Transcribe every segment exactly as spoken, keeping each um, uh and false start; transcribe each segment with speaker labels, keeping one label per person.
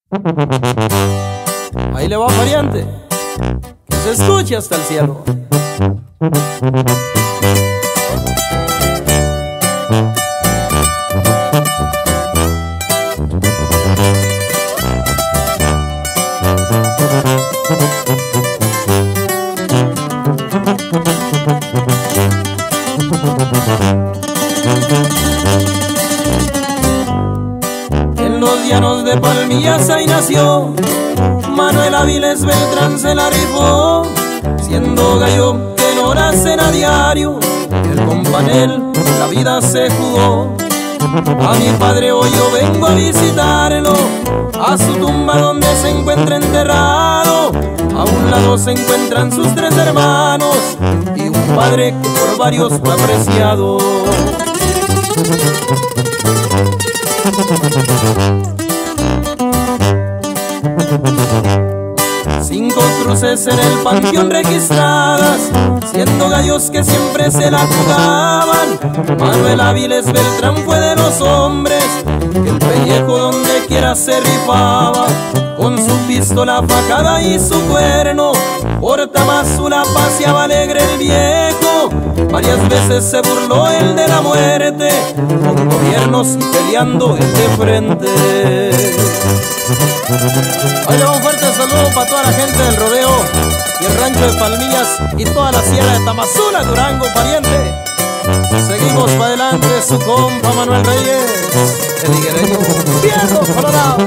Speaker 1: Ahí le va, pariente, que se escuche hasta el cielo. En los llanos de Palmillas ahí nació Manuel Aviles Beltrán, se la rifó, siendo gallo que no nacen a diario. El companel la vida se jugó. A mi padre hoy yo vengo a visitarlo, a su tumba donde se encuentra enterrado. A un lado se encuentran sus tres hermanos y un padre que por varios fue apreciado. Cinco cruces en el panteón registradas, siendo gallos que siempre se la jugaban. Manuel Aviles Beltrán fue de los hombres que el pellejo donde quiera se rifaba. Con su pistola fajada y su cuerno, por Tamazula paseaba alegre el viejo. Varias veces se burló el de la muerte, con gobiernos y peleando el de frente. Ahí le va un fuerte saludo para toda la gente del rodeo y el rancho de Palmillas y toda la sierra de Tamazula, Durango, pariente. Seguimos para adelante, su compa Manuel Reyes, el higuereño Fierro Colorado.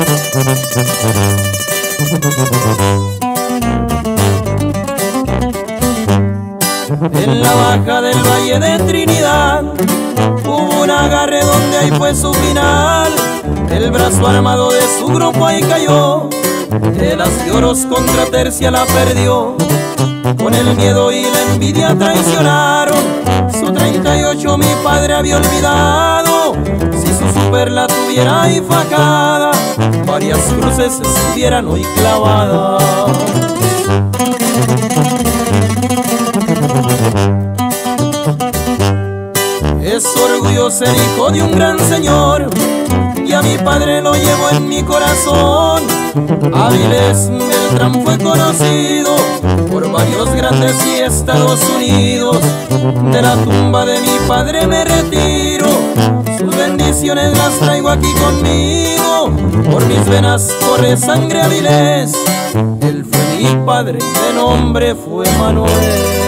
Speaker 1: En la baja del Valle de Trinidad hubo un agarre donde ahí fue su final. El brazo armado de su grupo ahí cayó, de las de oros contra Tercia la perdió. Con el miedo y la envidia traicionaron su treinta y ocho, mi padre había olvidado. Si su super la tuviera ahí fajada, varias cruces estuvieran hoy clavadas. Es orgullo ser hijo de un gran señor, y a mi padre lo llevo en mi corazón. Aviles Beltrán fue conocido por varios grandes y Estados Unidos. De la tumba de mi padre me retiro, sus bendiciones las traigo aquí conmigo. Por mis venas corre sangre Aviles, él fue mi padre, de nombre fue Manuel.